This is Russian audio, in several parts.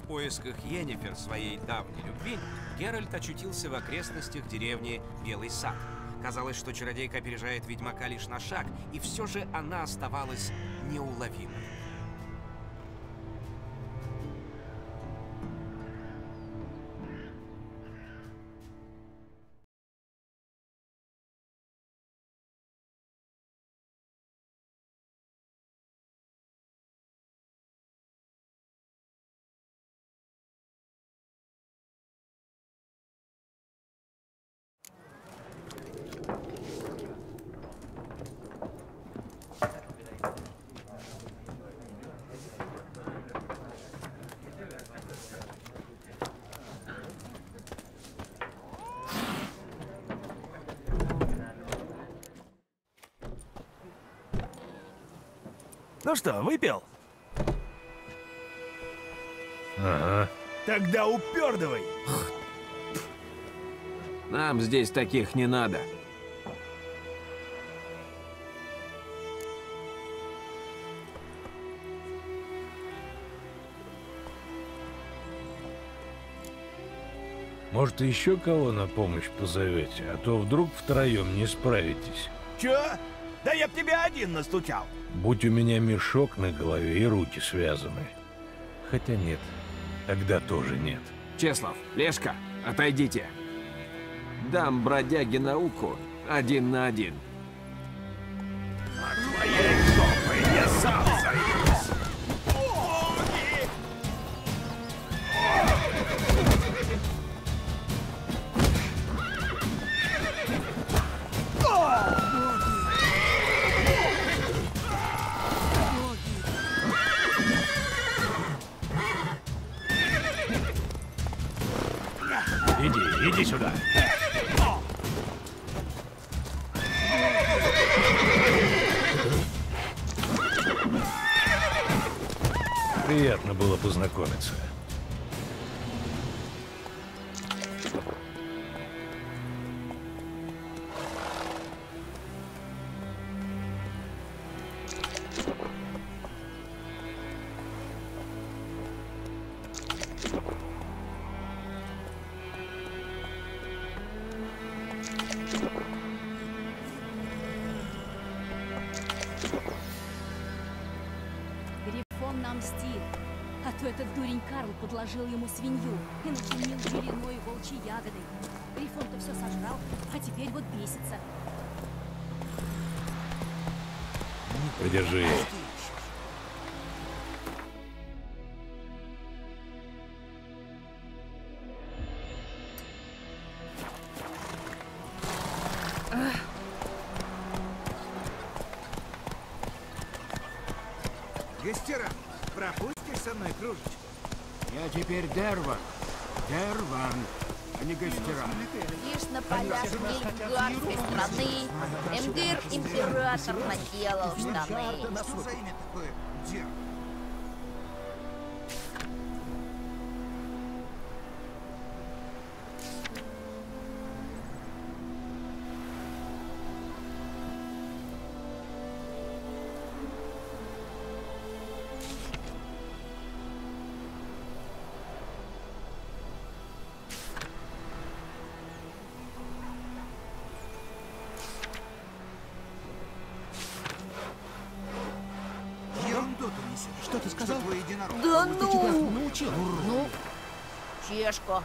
В поисках Йеннифер, своей давней любви, Геральт очутился в окрестностях деревни Белый Сад. Казалось, что чародейка опережает ведьмака лишь на шаг, и все же она оставалась неуловимой. Ну что, выпил? Ага. Тогда упердывай! Нам здесь таких не надо. Может, еще кого на помощь позовете, а то вдруг втроем не справитесь. Чё? Да я б тебя один настучал. Будь у меня мешок на голове и руки связаны. Хотя нет, тогда тоже нет. Чеслав, Лешка, отойдите. Дам бродяге науку 1 на 1. Твоей жопой я сам займусь. Иди сюда. Приятно было познакомиться. Грифон нам мстит. А то этот дурень Карл подложил ему свинью и начинил белиной волчьей ягодой. Грифон-то все сожрал, а теперь вот бесится. Подержи. Гастера, пропустишь со мной кружечку? Я теперь Дерван. Дерван, а не Гастера. Лишь на полях Нильфгарской страны Эмгир император наделал штаны. Что за имя такое? Дер. Ерунду ты несешь. Что ты сказал? Твой единорог. Да Кто тебя ну! научил? Ну, чешка.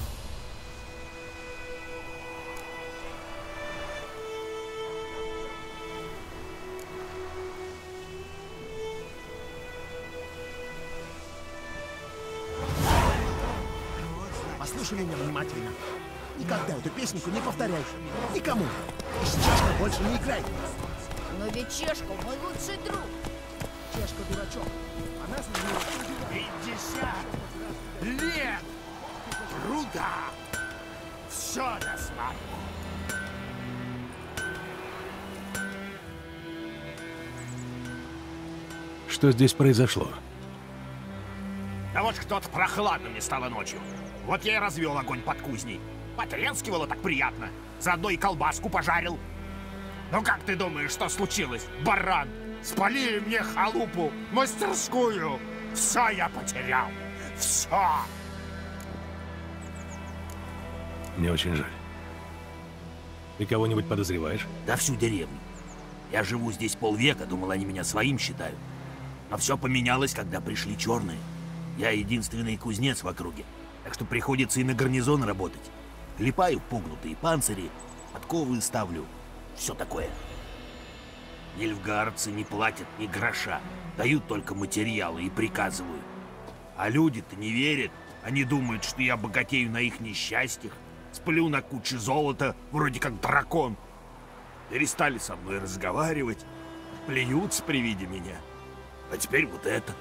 Послушай меня внимательно. Никогда эту песенку не повторяй. Никому. И с Чешкой больше не играй. Но ведь чешка мой лучший друг. Чешка дурачок. Она с ним 50 лет труда. Все на свадьбу. Что здесь произошло? А вот что-то прохладно мне стало ночью. Вот я и развел огонь под кузней. Потрескивало так приятно. Заодно и колбаску пожарил. Ну как ты думаешь, что случилось, баран? Спалили мне халупу, мастерскую. Все я потерял. Все! Мне очень жаль. Ты кого-нибудь подозреваешь? Да всю деревню. Я живу здесь полвека, думал, они меня своим считают. Но все поменялось, когда пришли черные. Я единственный кузнец в округе, так что приходится и на гарнизон работать. Клепаю погнутые панцири, подковы ставлю, все такое. Нильфгаардцы не платят ни гроша, дают только материалы и приказывают. А люди-то не верят, они думают, что я богатею на их несчастьях, сплю на куче золота, вроде как дракон. Перестали со мной разговаривать, плюются при виде меня. А теперь вот это.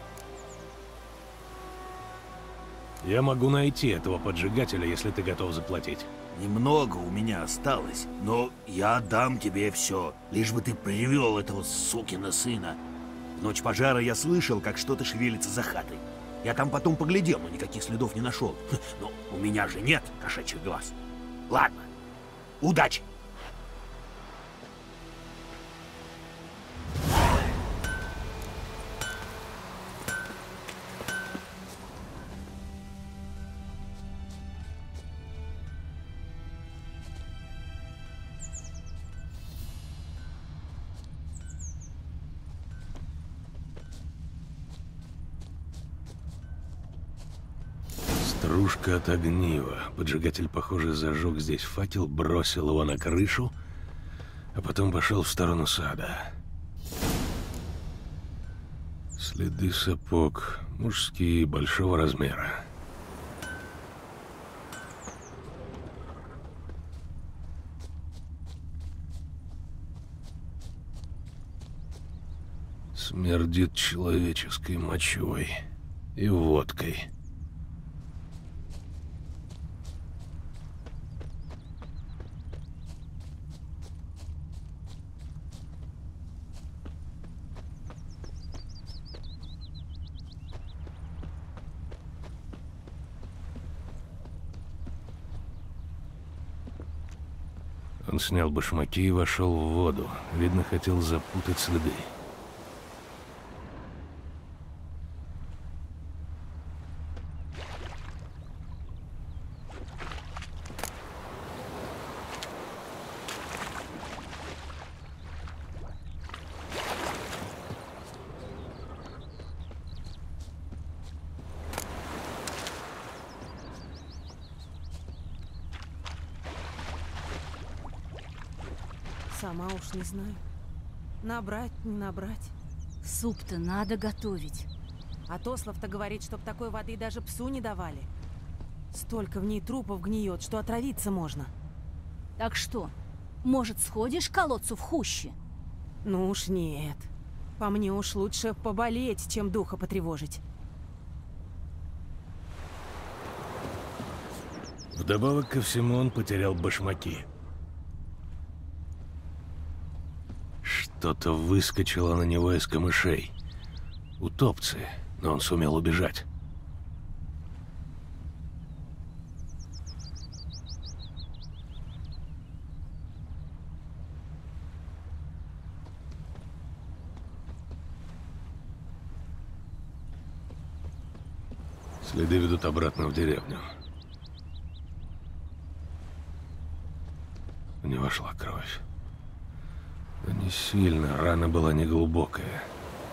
Я могу найти этого поджигателя, если ты готов заплатить. Немного у меня осталось, но я отдам тебе все, лишь бы ты привел этого сукина сына. В ночь пожара я слышал, как что-то шевелится за хатой. Я там потом поглядел, но никаких следов не нашел. Но у меня же нет кошачьих глаз. Ладно, удачи! Стружка от огнива. Поджигатель, похоже, зажег здесь факел, бросил его на крышу, а потом пошел в сторону сада. Следы сапог. Мужские, большого размера. Смердит человеческой мочой и водкой. Он снял башмаки и вошел в воду. Видно, хотел запутать следы. Сама уж не знаю. Набрать, не набрать. Суп-то надо готовить. А Тослав-то говорит, чтоб такой воды даже псу не давали. Столько в ней трупов гниет, что отравиться можно. Так что, может, сходишь к колодцу в хуще? Ну уж нет. По мне уж лучше поболеть, чем духа потревожить. Вдобавок ко всему он потерял башмаки. Что-то выскочило на него из камышей. Утопцы, но он сумел убежать. Следы ведут обратно в деревню. В него шла кровь. Но не сильно, рана была неглубокая.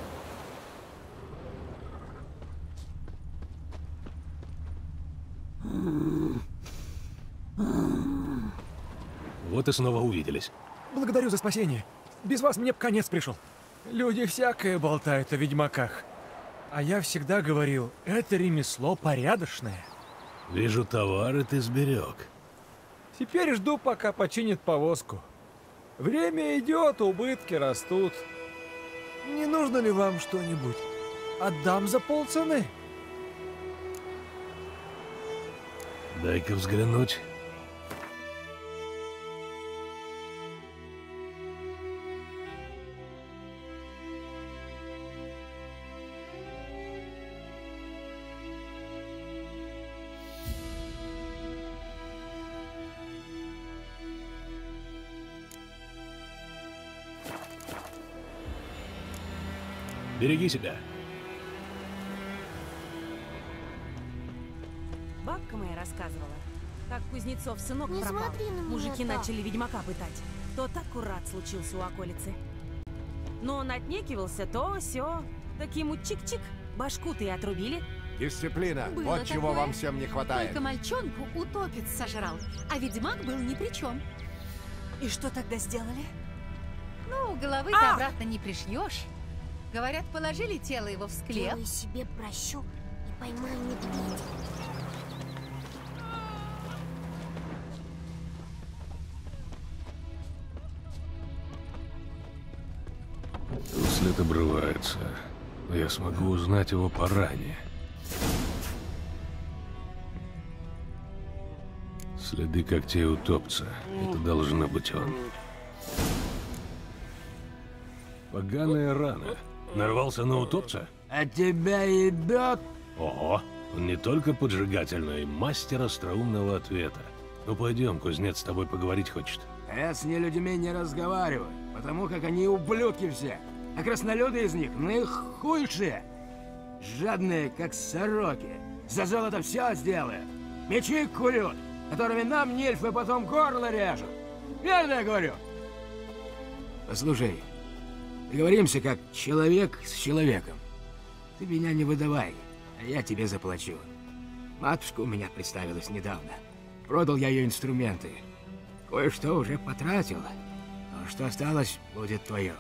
Вот и снова увиделись. Благодарю за спасение. Без вас мне б конец пришел. Люди всякое болтают о ведьмаках. А я всегда говорил, это ремесло порядочное. Вижу, товары ты сберег. Теперь жду, пока починит повозку. Время идет, убытки растут. Не нужно ли вам что-нибудь? Отдам за полцены. Дай-ка взглянуть. Береги себя. Бабка моя рассказывала, как Кузнецов сынок Не пропал. смотри на меня Мужики так. начали ведьмака пытать. Тот аккурат случился у околицы. Но он отнекивался, то все. Так ему чик-чик, башку-то и отрубили. Дисциплина. Было Вот чего такое. вам всем не хватает. Только мальчонку утопец сожрал, а ведьмак был ни при чем. И что тогда сделали? Ну, головы-то обратно не пришьешь. Говорят, положили тело его в склеп. Делай себе прощу и поймай медведя. Тут след обрывается. Но я смогу узнать его поранее. Следы когтей утопца. Это должно быть он. Поганая рана. Нарвался на утопца? А тебя ебет? Ого, он не только поджигатель, но и мастер остроумного ответа. Ну пойдем, кузнец с тобой поговорить хочет. Я с нелюдьми не разговариваю, потому как они ублюдки все. А краснолюды из них наихуйшие. Жадные, как сороки. За золото все сделают. Мечи курют, которыми нам нильфы потом горло режут. Верно я говорю? Послушай, договоримся как человек с человеком. Ты меня не выдавай, а я тебе заплачу. Матушка у меня представилась недавно. Продал я ее инструменты. Кое-что уже потратил, но что осталось, будет твое.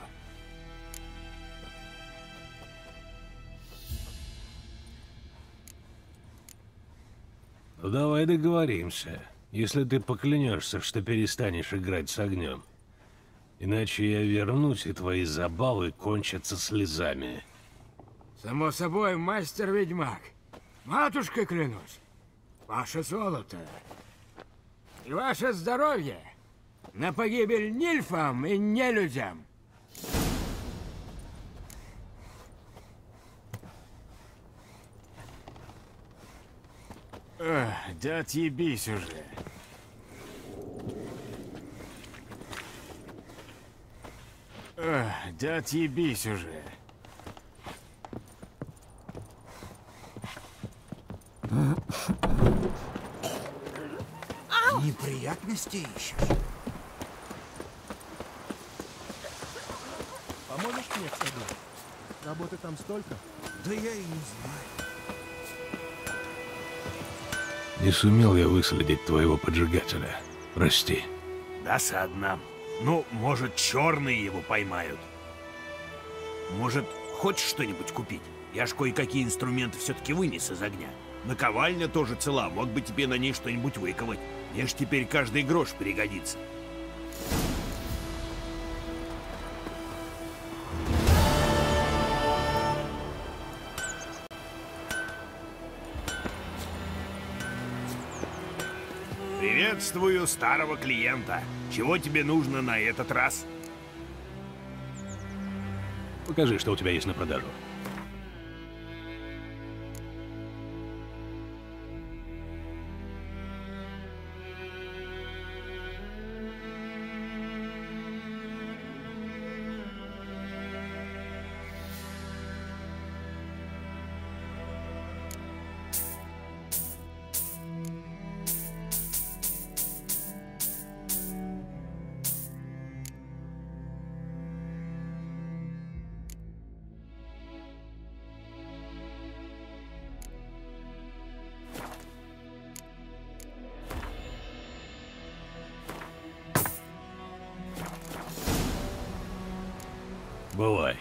Ну давай договоримся. Если ты поклянешься, что перестанешь играть с огнем. Иначе я вернусь, и твои забавы кончатся слезами. Само собой, мастер-ведьмак. Матушкой клянусь. Ваше золото и ваше здоровье на погибель нильфам и нелюдям. Да отъебись уже. Да отъебись уже. Неприятности ищешь? Поможешь мне в саду? Работы там столько. Да я и не знаю. Не сумел я выследить твоего поджигателя. Прости. Досадно. Ну, может, черные его поймают. Может, хочешь что-нибудь купить? Я ж кое-какие инструменты все-таки вынес из огня. Наковальня тоже цела, мог бы тебе на ней что-нибудь выковать. Мне ж теперь каждый грош пригодится. Приветствую старого клиента. Чего тебе нужно на этот раз? Покажи, что у тебя есть на продажу. Бывай.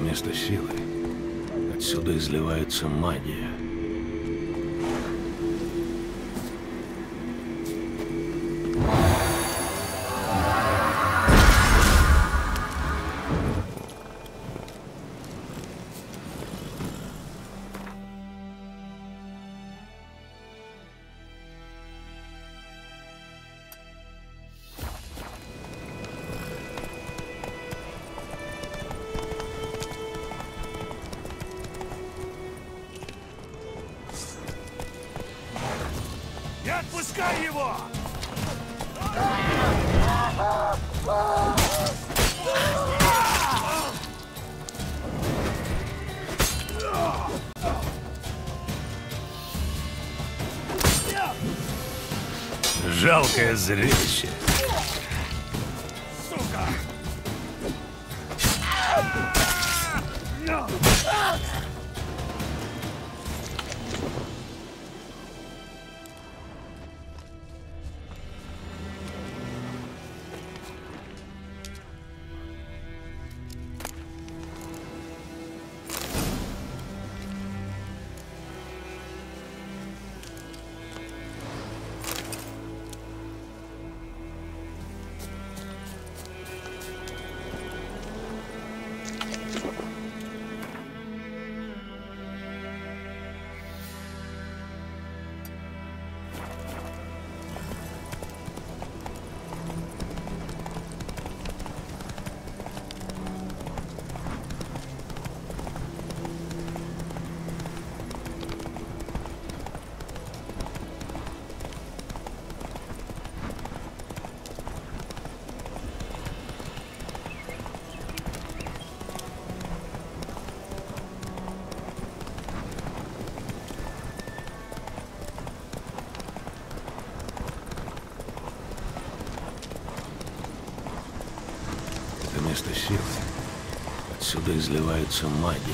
место силы. Отсюда изливается магия. Не отпускай его! Жалкое зрелище. Сука! Место силы. Отсюда изливается магия.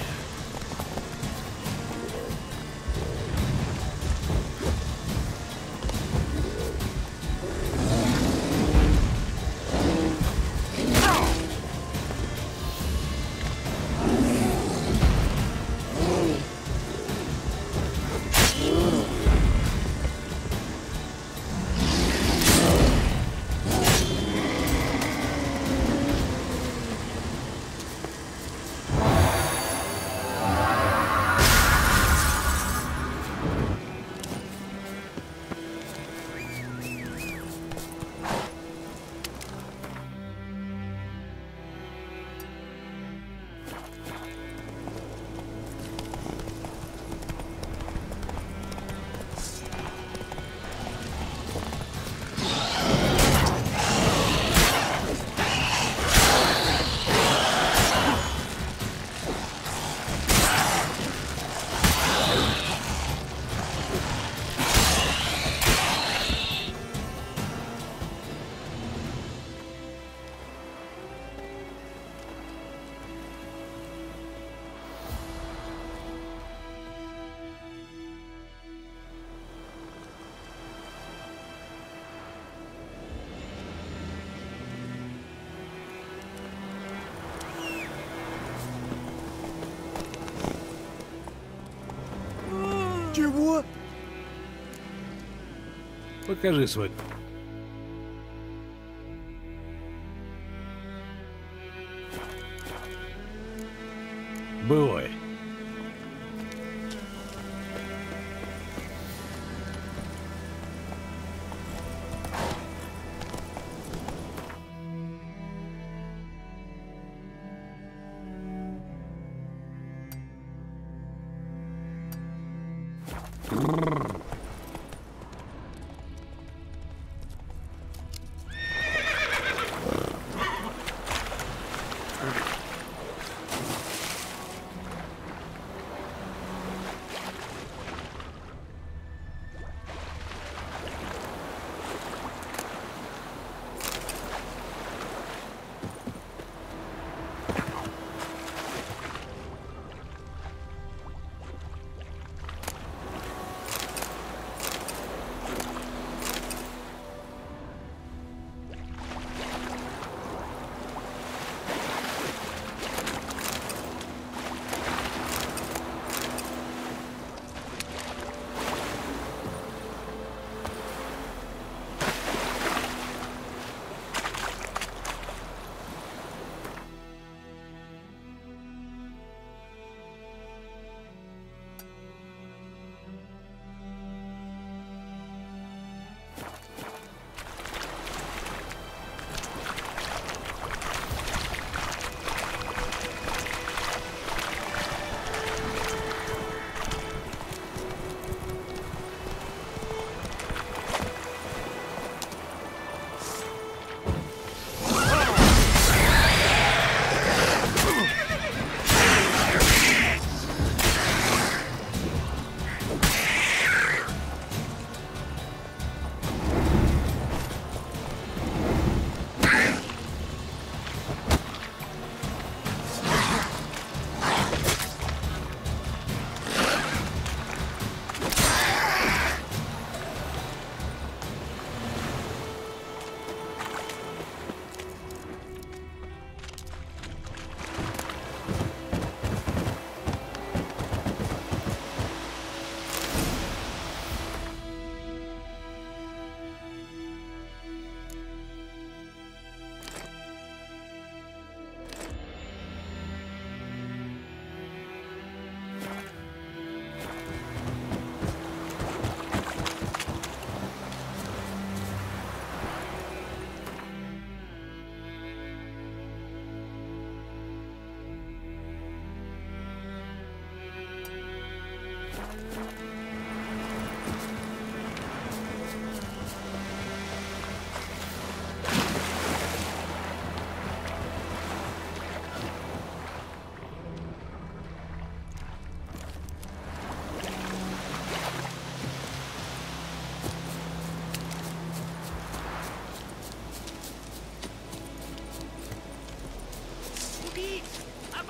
Чего? Покажи свой... Бывай.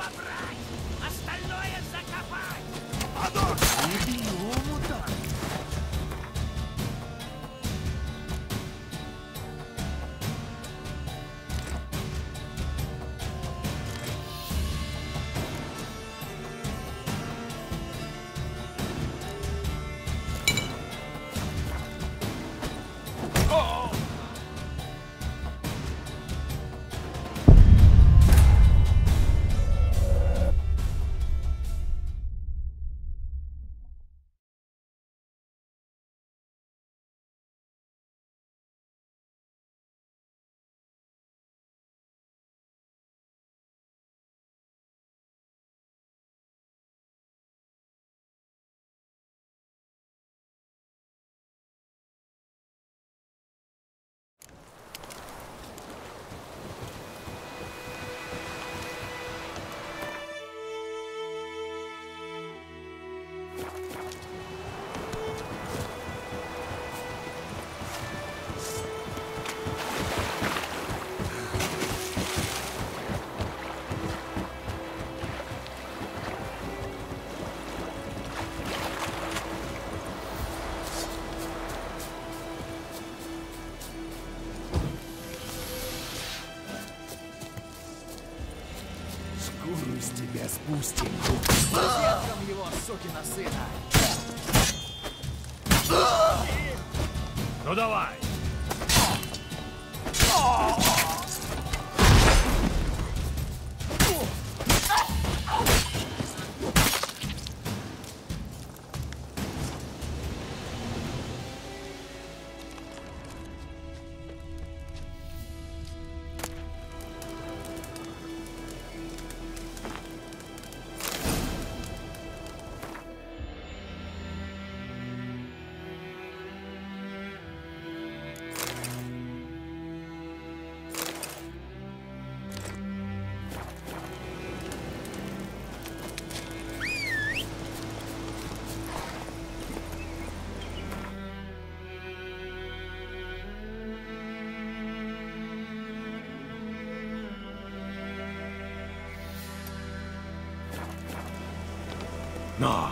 побрать, остальное закопать. Шкуру с тебя спустим. Ветром его, сукина сына. Ну давай! Но!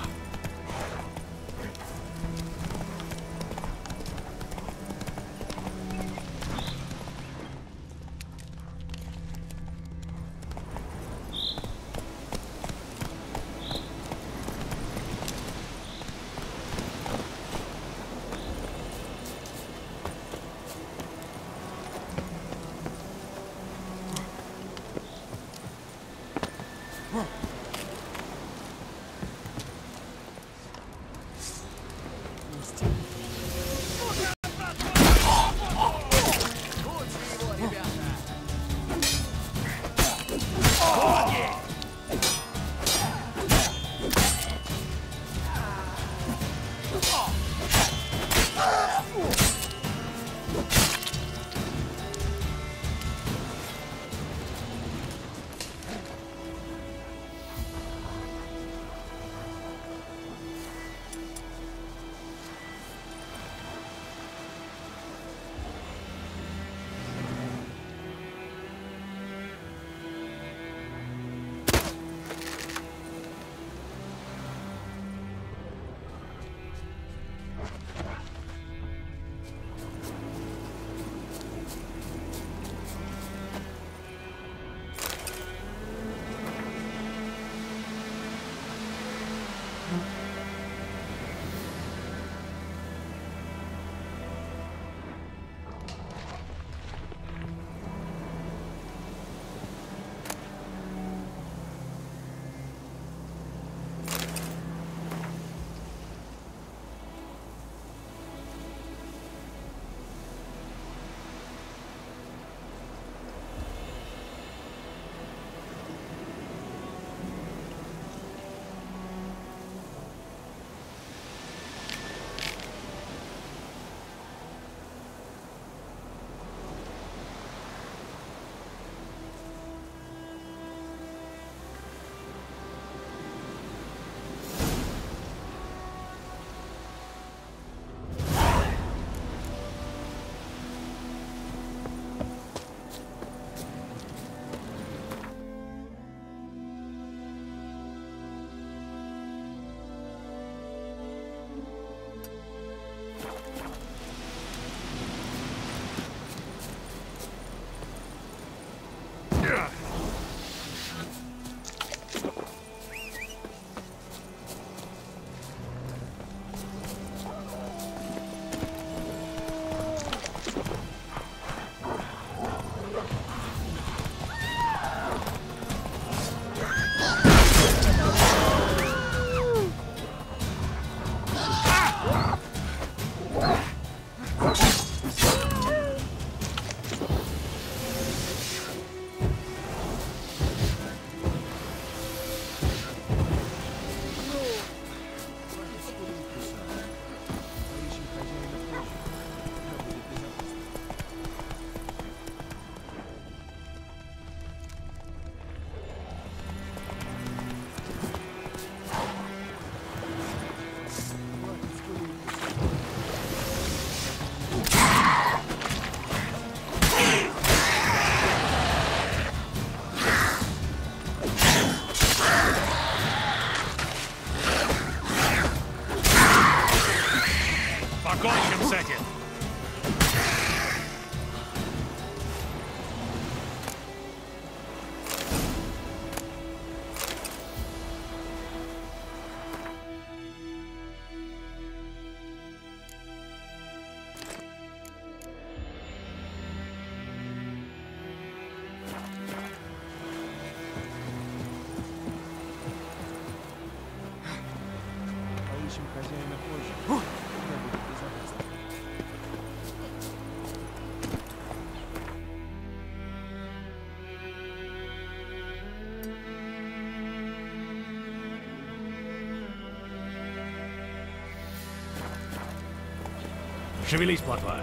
Шевелись, плотва.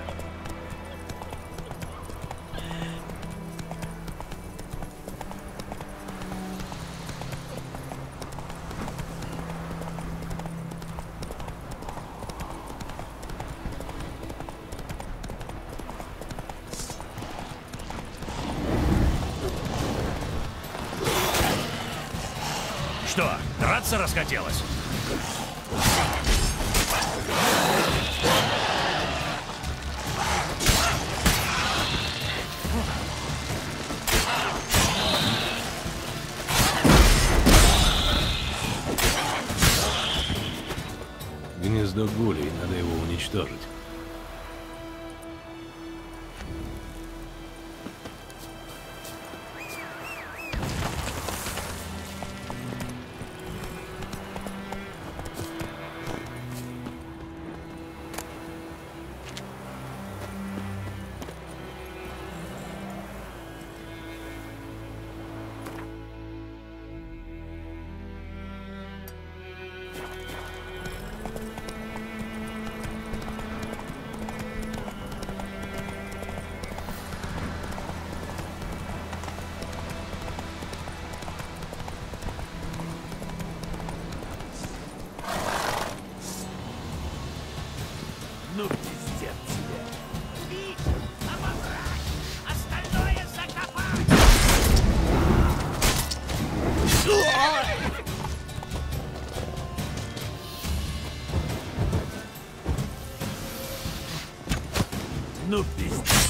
Что, драться расхотелось? Гнездо гулей, надо его уничтожить. Ну, пиздец тебе. Бить, обобрать, остальное закопать. Ну, пиздец.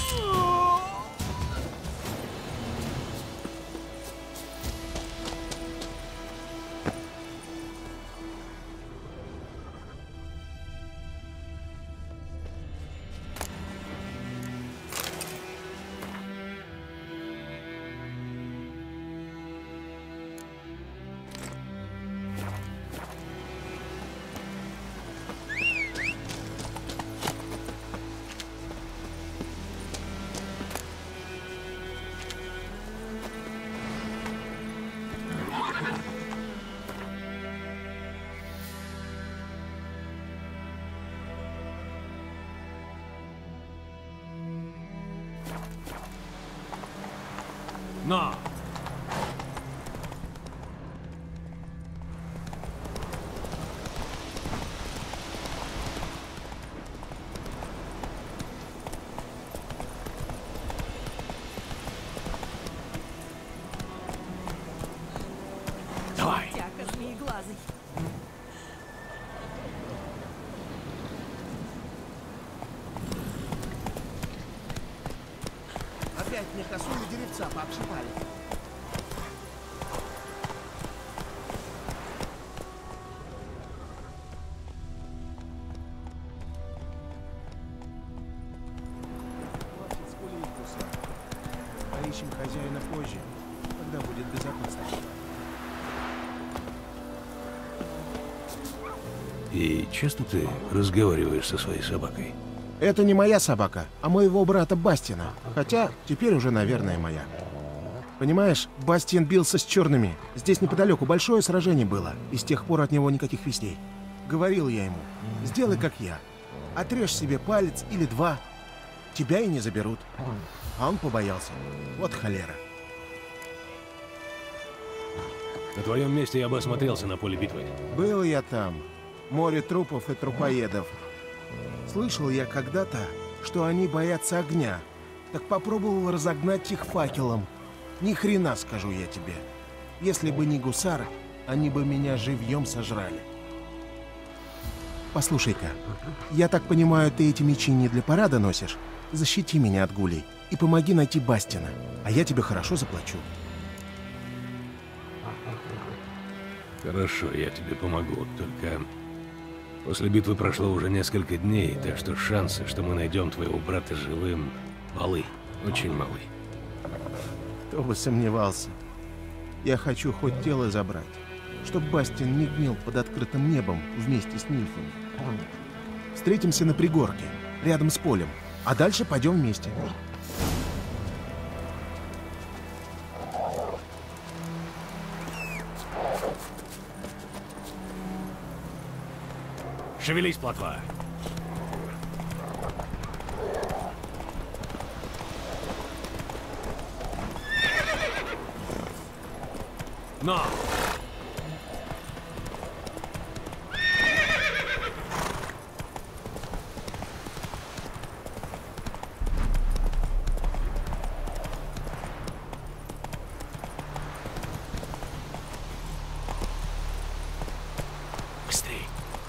Но! Давай! Тяка змееглазый. Опять мне косу на деревца пообшивали. Хватит скулить, Гусар. Поищем хозяина позже, когда будет безопасно. И часто ты разговариваешь со своей собакой? Это не моя собака, а моего брата Бастина. Хотя, теперь уже, наверное, моя. Понимаешь, Бастиан бился с черными. Здесь неподалеку большое сражение было, и с тех пор от него никаких вестей. Говорил я ему, сделай как я. Отрежь себе палец или два, тебя и не заберут. А он побоялся. Вот холера. На твоем месте я бы осмотрелся на поле битвы. Был я там. Море трупов и трупоедов. Слышал я когда-то, что они боятся огня. Так попробовал разогнать их факелом. Ни хрена, скажу я тебе. Если бы не гусары, они бы меня живьем сожрали. Послушай-ка, я так понимаю, ты эти мечи не для парада носишь? Защити меня от гулей и помоги найти Бастина, а я тебе хорошо заплачу. Хорошо, я тебе помогу, только... После битвы прошло уже несколько дней, так что шансы, что мы найдем твоего брата живым, малы, очень малы. Кто бы сомневался. Я хочу хоть тело забрать, чтоб Бастин не гнил под открытым небом вместе с нильфами. Встретимся на пригорке, рядом с полем, а дальше пойдем вместе. Шевелись, плотва. Но! Быстрей.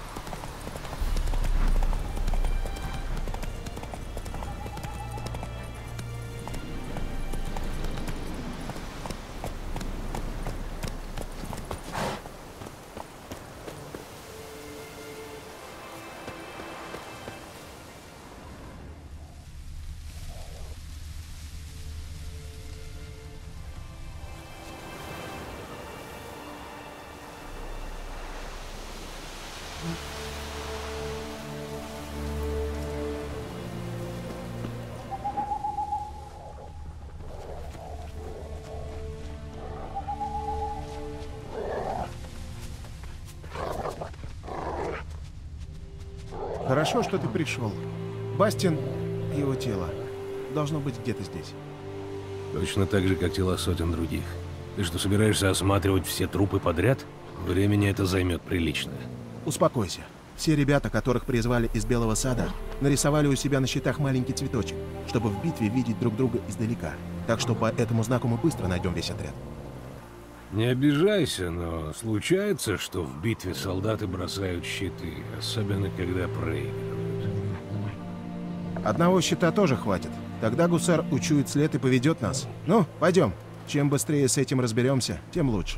Хорошо, что ты пришел. Бастин и его тело должно быть где-то здесь. Точно так же, как тела сотен других. Ты что, собираешься осматривать все трупы подряд? Времени это займет прилично. Успокойся. Все ребята, которых призвали из Белого Сада, нарисовали у себя на щитах маленький цветочек, чтобы в битве видеть друг друга издалека. Так что по этому знаку мы быстро найдем весь отряд. Не обижайся, но случается, что в битве солдаты бросают щиты, особенно когда проигрывают. Одного щита тоже хватит. Тогда гусар учует след и поведет нас. Ну, пойдем. Чем быстрее с этим разберемся, тем лучше.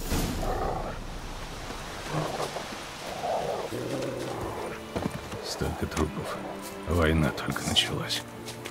Столько трупов. Война только началась.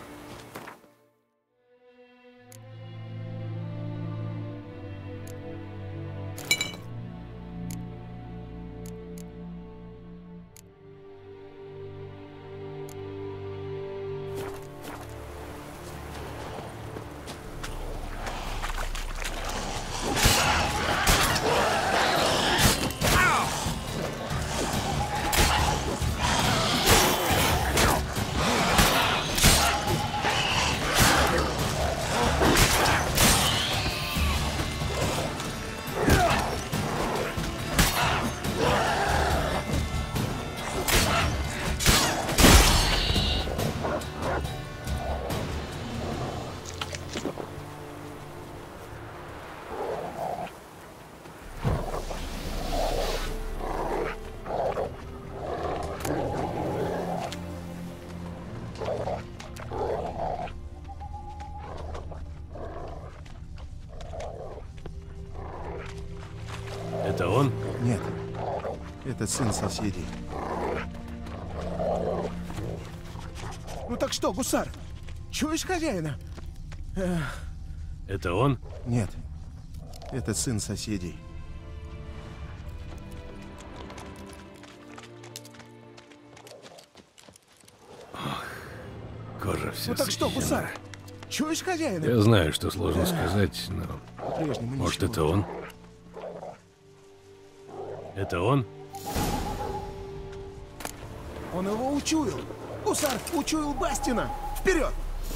Это он? Нет. Это сын соседей. Ну так что, гусар? Чуешь хозяина? Это он? Нет. Это сын соседей. Кожа вся Ну так что, гусар? Чуешь хозяина? Я знаю, что сложно сказать, но... По-прежнему Может, ничего. это он? Это он? Он его учуял. Гусар учуял Бастина. Вперед!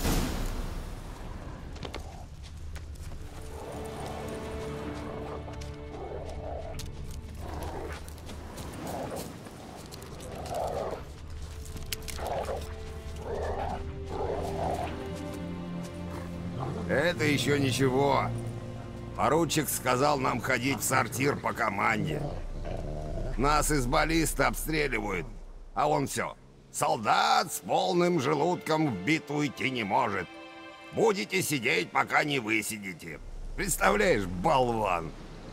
Это еще ничего. Поручик сказал нам ходить в сортир по команде. Нас из баллиста обстреливают, а он все. Солдат с полным желудком в битву идти не может. Будете сидеть, пока не высидите. Представляешь, болван.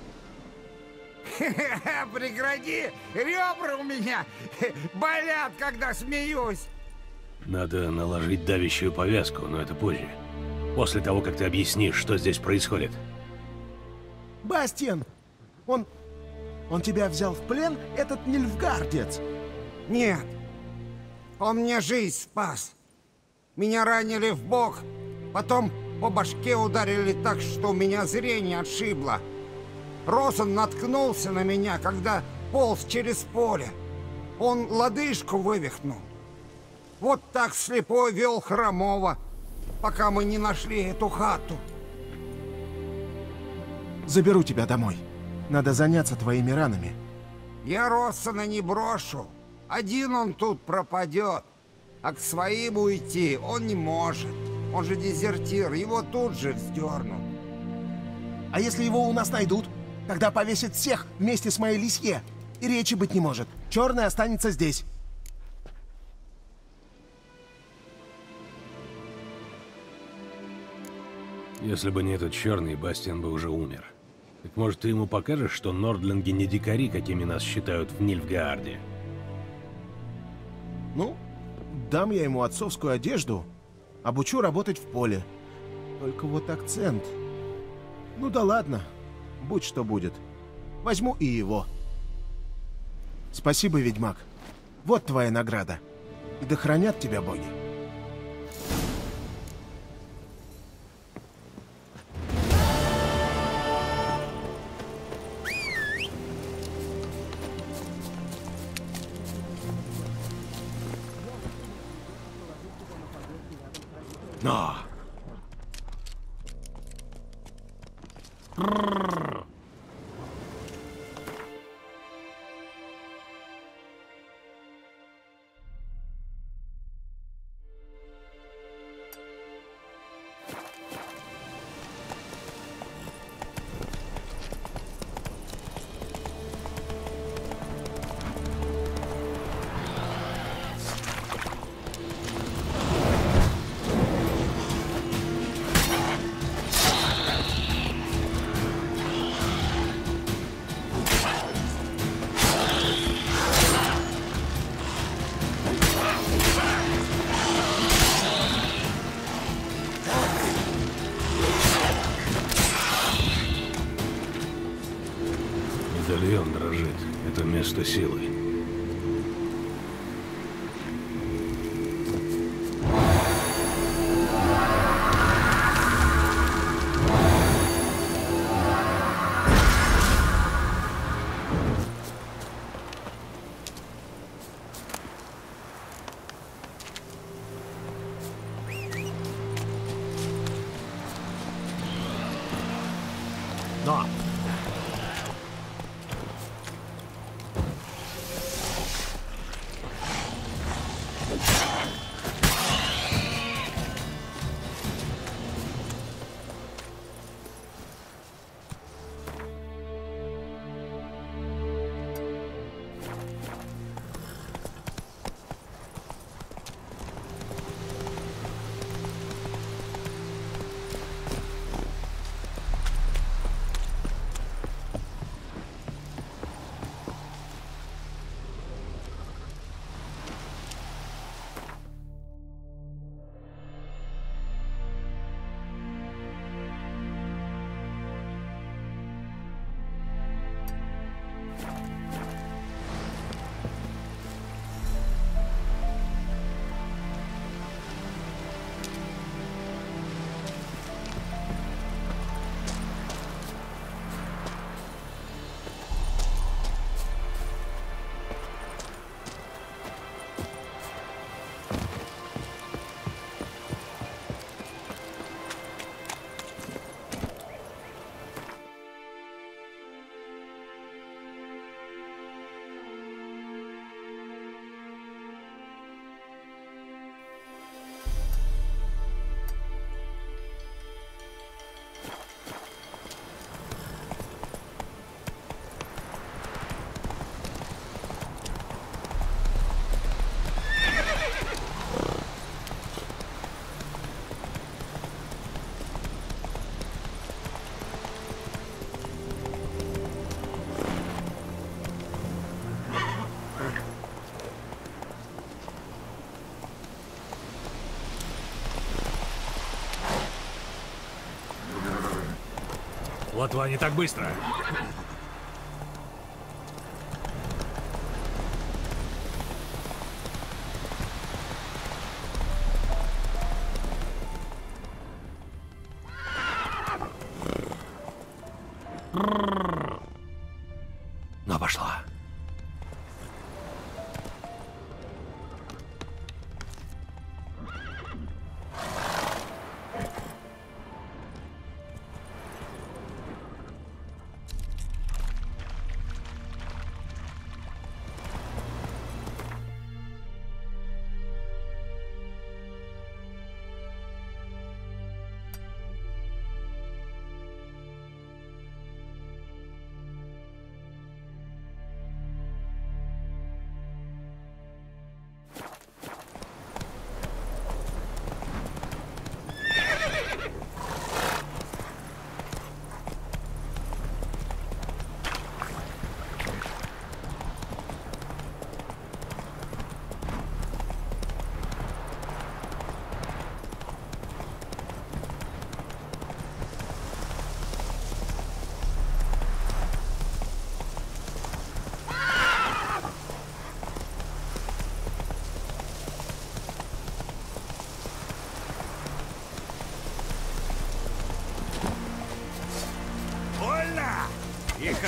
Прекрати! Ребра у меня болят, когда смеюсь. Надо наложить давящую повязку, но это позже. После того, как ты объяснишь, что здесь происходит. Бастиан! Он тебя взял в плен, этот нильфгардец? Нет. Он мне жизнь спас. Меня ранили в бок, потом по башке ударили так, что у меня зрение отшибло. Росон наткнулся на меня, когда полз через поле. Он лодыжку вывихнул. Вот так слепой вел Хромова, пока мы не нашли эту хату. Заберу тебя домой. Надо заняться твоими ранами. Я Россона не брошу. Один он тут пропадет. А к своим уйти он не может. Он же дезертир, его тут же вздернут. А если его у нас найдут? Тогда повесят всех вместе с моей лисье. И речи быть не может. Черный останется здесь. Если бы не этот черный, Бастиан бы уже умер. Так может, ты ему покажешь, что нордлинги не дикари, какими нас считают в Нильфгаарде? Ну, дам я ему отцовскую одежду, обучу работать в поле. Только вот акцент. Ну да ладно, будь что будет. Возьму и его. Спасибо, ведьмак. Вот твоя награда. И да хранят тебя боги. Но! Медальон дрожит. Это место силы. Но! Лотва не так быстро. Но пошла.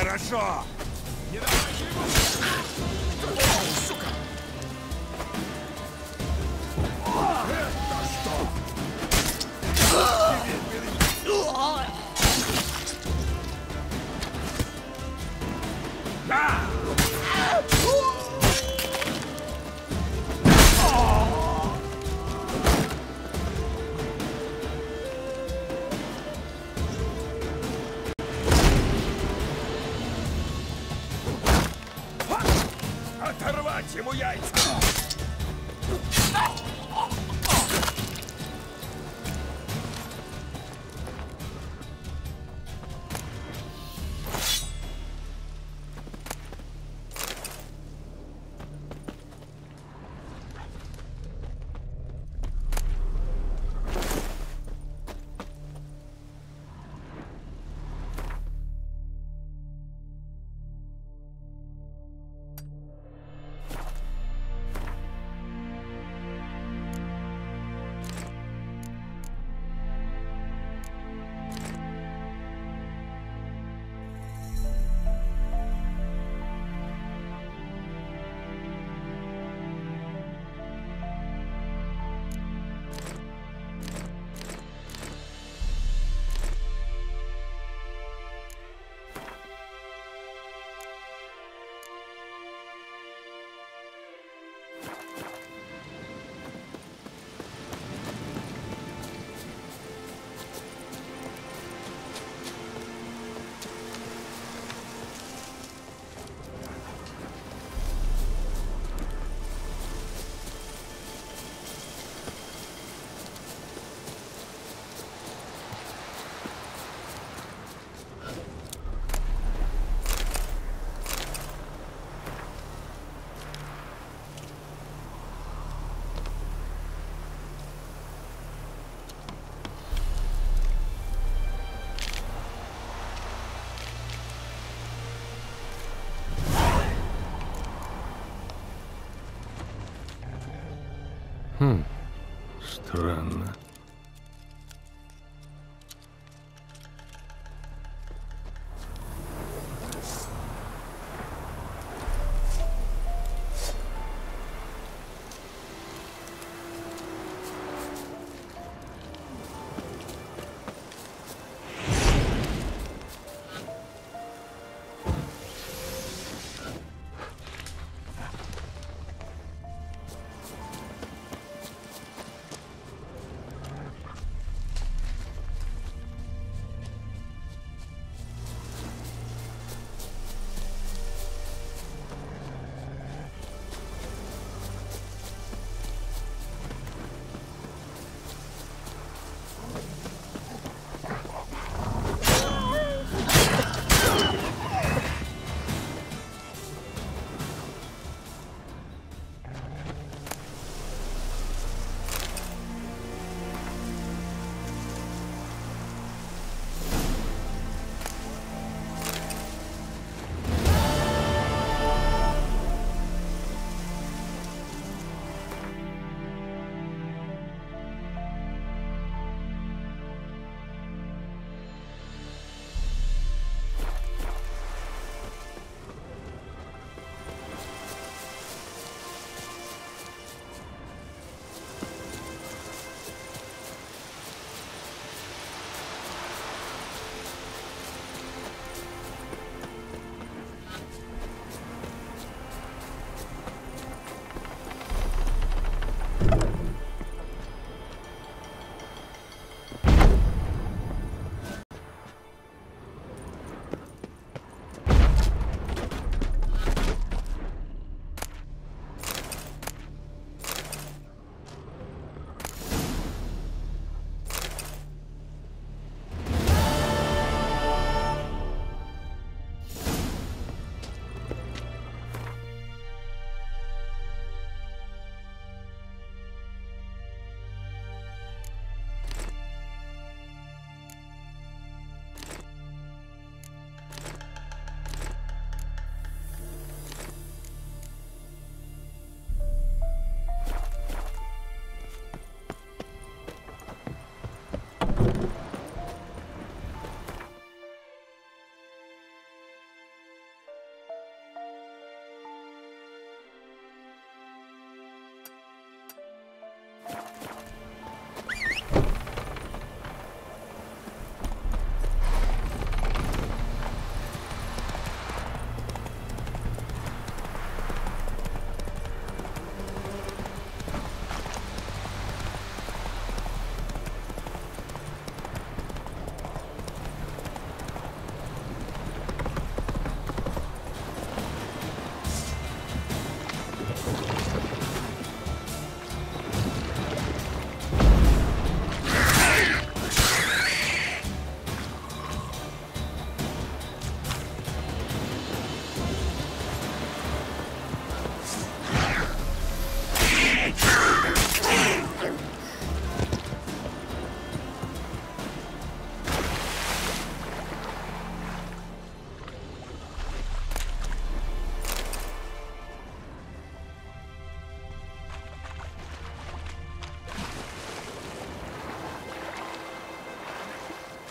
Хорошо! Не давайте ему! Сука! Это что? Оторвать ему яйца! Странно.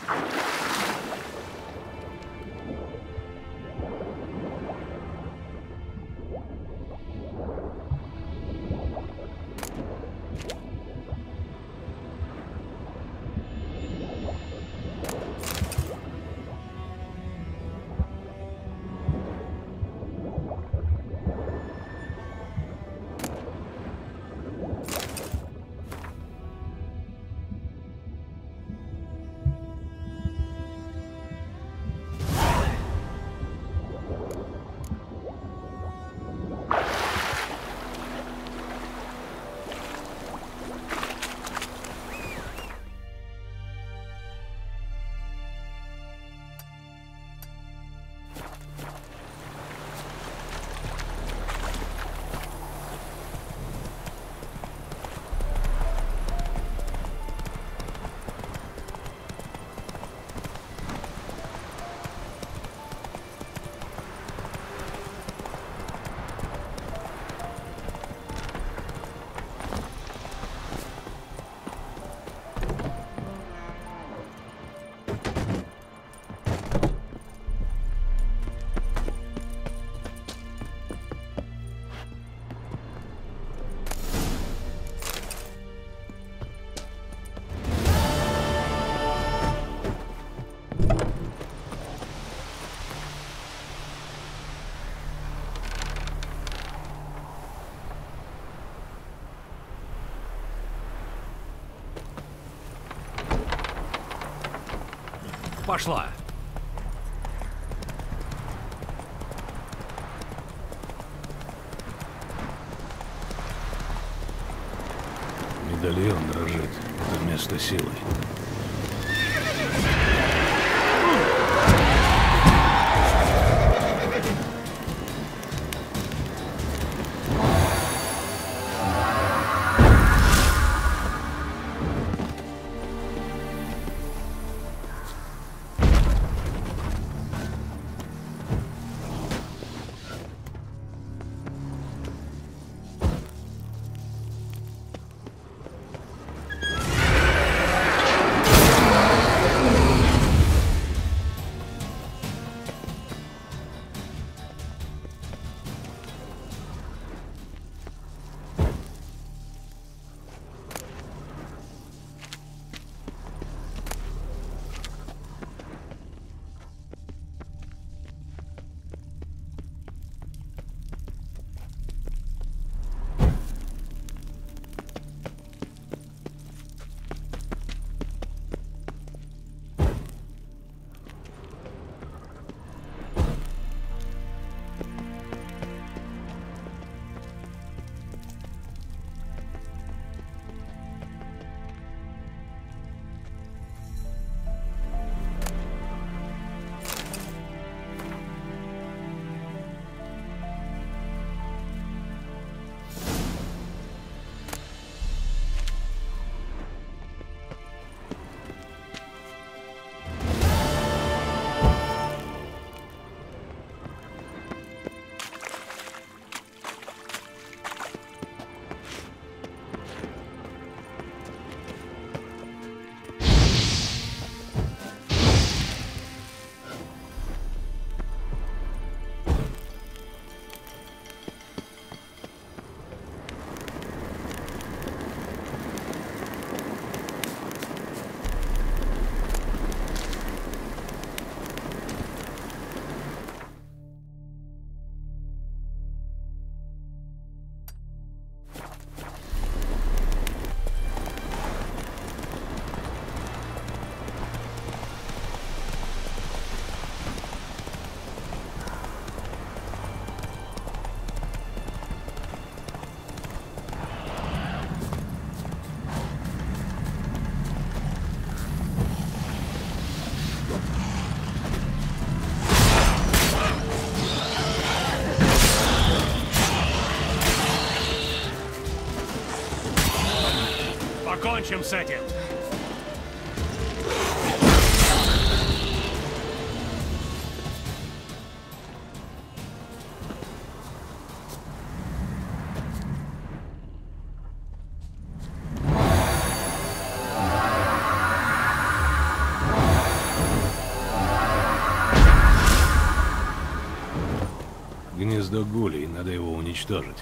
Пошла! Медальон дрожит. Это место силы. Покончим с этим! Гнездо гулей, надо его уничтожить.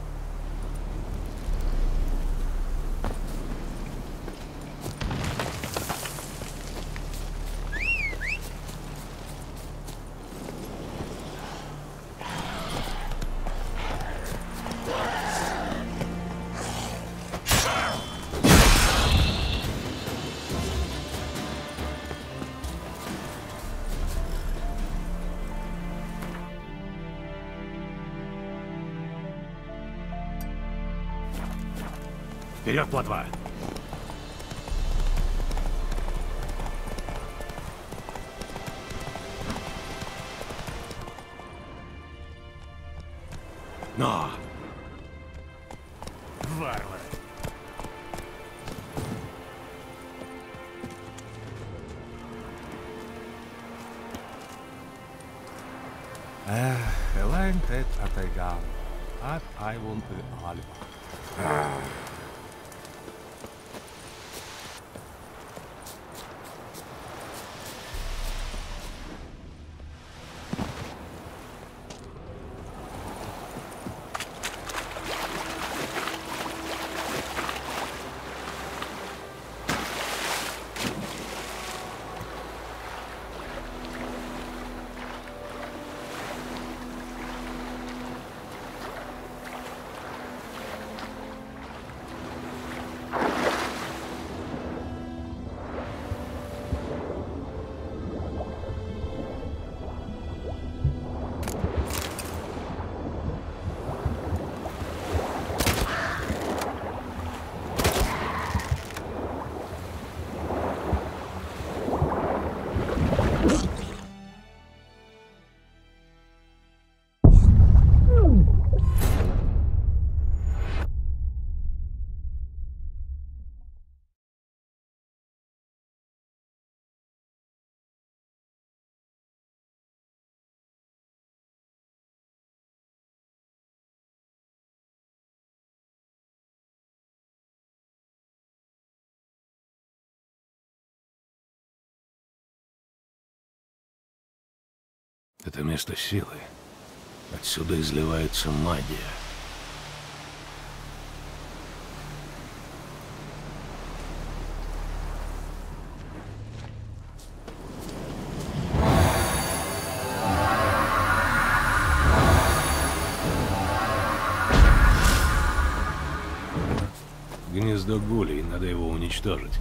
Вперед, плотва! Но! Варвары! Eläintet ategaan, at aivon alva. Это место силы. Отсюда изливается магия. Гнездо гулей, надо его уничтожить.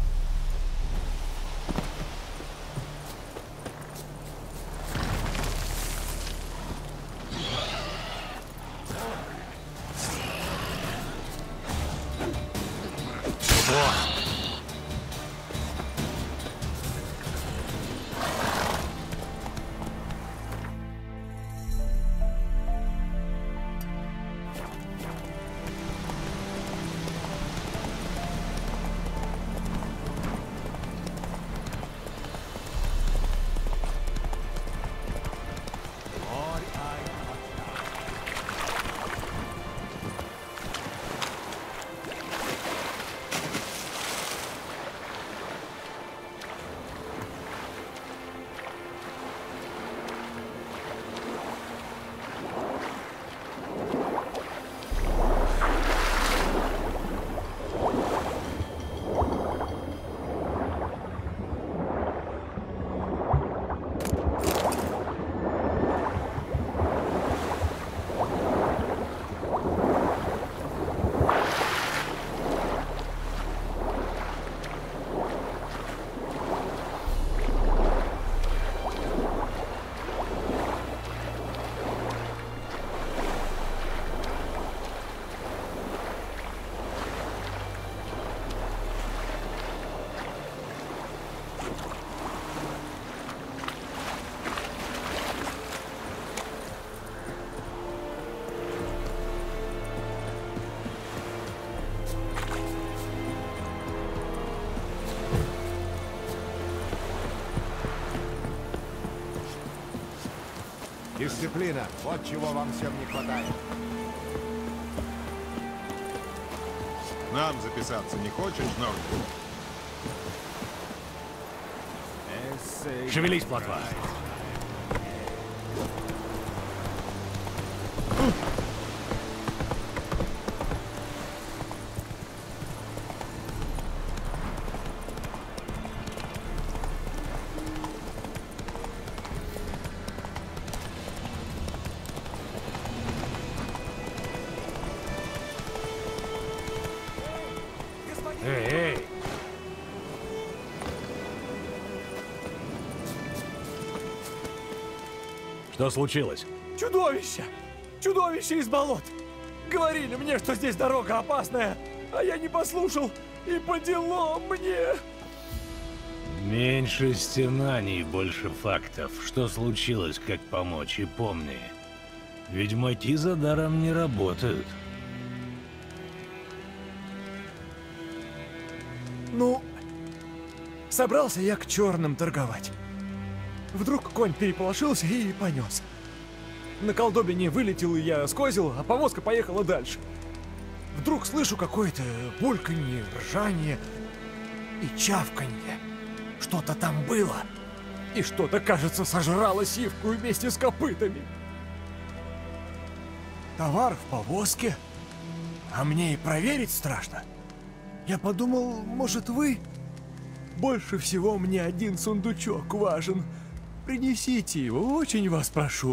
Дисциплина. Вот чего вам всем не хватает. Нам записаться не хочешь, Норд? Шевелись, плотва. Эй! Что случилось? Чудовище! Чудовище из болот! Говорили мне, что здесь дорога опасная, а я не послушал, и по делам мне! Меньше стенаний, больше фактов. Что случилось, как помочь, и помни. Ведьмаки за даром не работают. Ну, собрался я к черным торговать. Вдруг конь переполошился и понес. На колдобине вылетел, и я скозил, а повозка поехала дальше. Вдруг слышу какое-то бульканье, ржание и чавканье. Что-то там было. И что-то, кажется, сожрало сивку вместе с копытами. Товар в повозке, а мне и проверить страшно. Я подумал, может, вы? Больше всего мне один сундучок важен. Принесите его, очень вас прошу.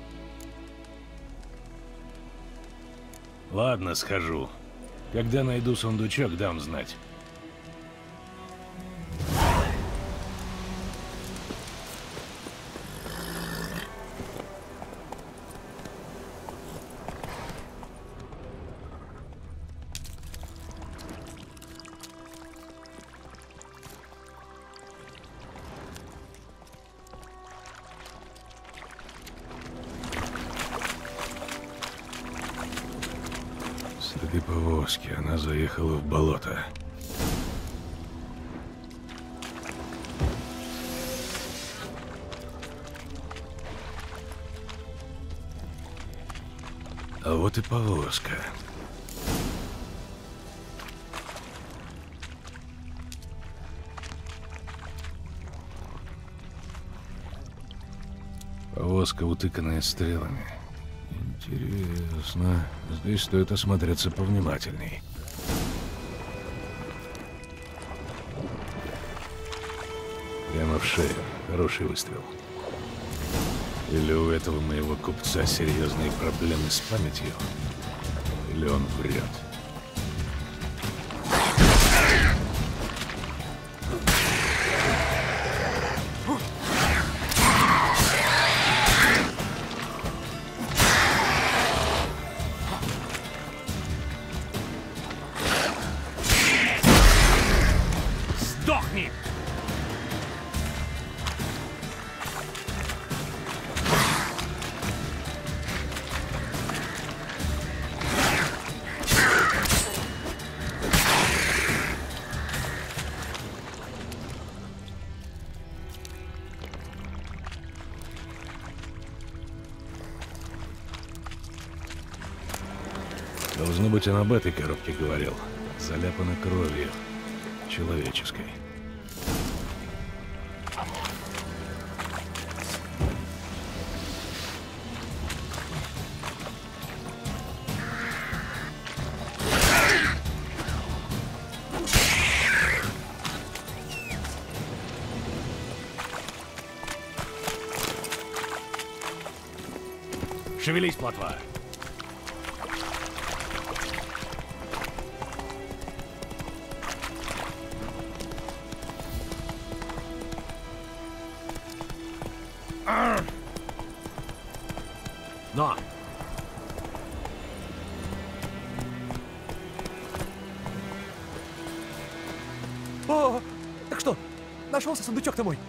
Ладно, схожу. Когда найду сундучок, дам знать. Следы повозки, она заехала в болото. А вот и повозка. Повозка, утыканная стрелами. Интересно. Здесь стоит осмотреться повнимательней. Прямо в шею. Хороший выстрел. Или у этого моего купца серьезные проблемы с памятью, или он врет. Сдохни! Должно быть, он об этой коробке говорил. Заляпана кровью. Человеческой. Шевелись, плотва. Но! О, так что, нашелся сундучок-то мой?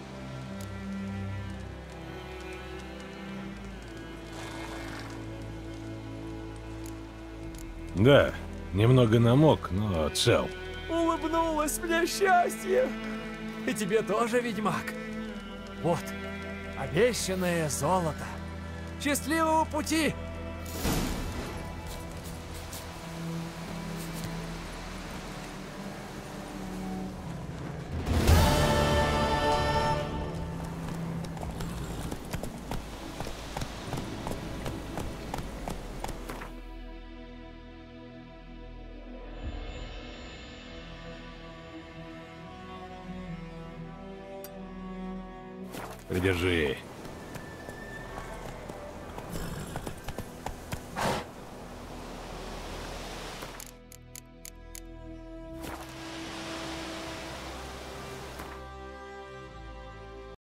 Да, немного намок, но цел. Улыбнулось мне счастье! И тебе тоже, ведьмак. Вот, обещанное золото. Счастливого пути! Придержи.